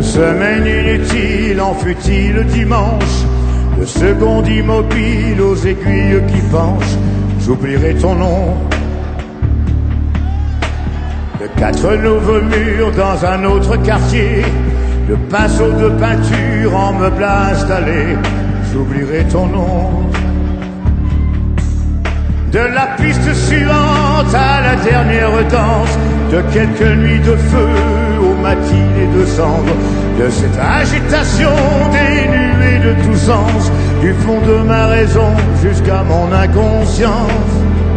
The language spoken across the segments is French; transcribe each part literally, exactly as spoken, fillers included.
semaine inutile en fut-il dimanche, de seconde immobile aux aiguilles qui penchent, j'oublierai ton nom. De quatre nouveaux murs dans un autre quartier, de pinceaux de peinture en meubles installés, j'oublierai ton nom. De la piste suivante à la dernière danse, de quelques nuits de feu aux matinées de cendres, de cette agitation dénuée de tout sens, du fond de ma raison jusqu'à mon inconscience.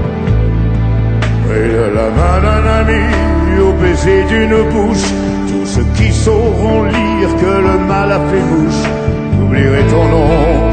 Et de la main d'un ami au baiser d'une bouche, tous ceux qui sauront lire que le mal a fait bouche, j'oublierai ton nom.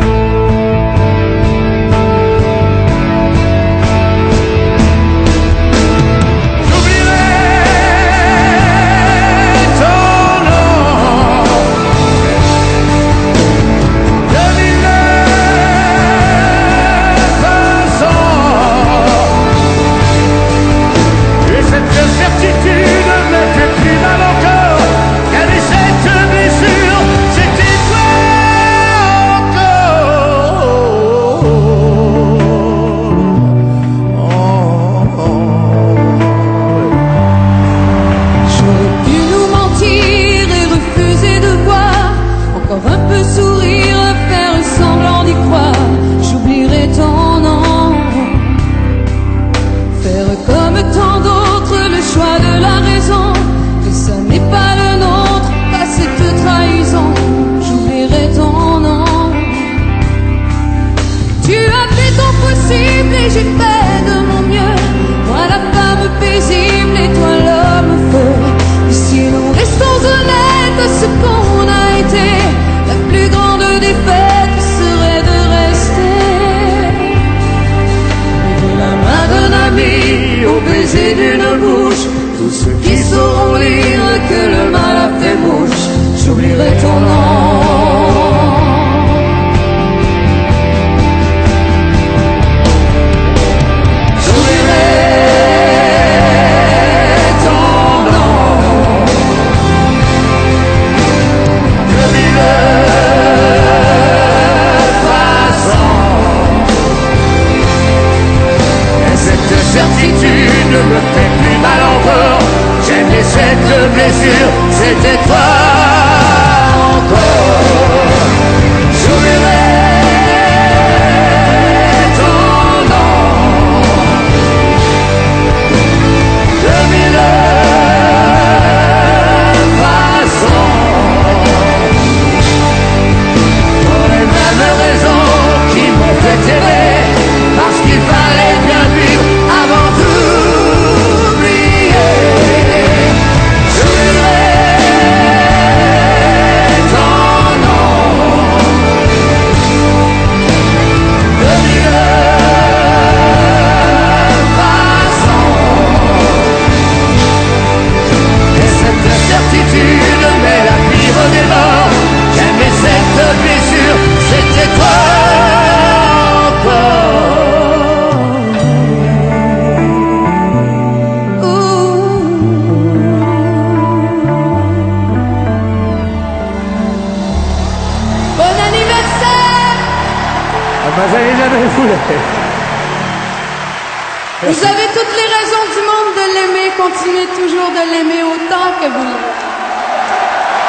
Et j'ai fait de mon mieux, moi la femme paisible et toi l'homme feu. Et si nous restons honnêtes, ce qu'on a été, la plus grande défaite serait de rester. Et de la main d'un ami au baiser d'une bouche, tous ceux qui sauront lire que le mal a fait bouche, j'oublierai ton nom. Ne me fais plus mal encore, j'aimais cette blessure, c'était toi encore. J'oublierai ton nom de mille façons, pour les mêmes raisons qui m'ont fait aimer, parce qu'il fallait bien vivre avant tout. Vous avez toutes les raisons du monde de l'aimer, continuez toujours de l'aimer autant que vous l'aimez.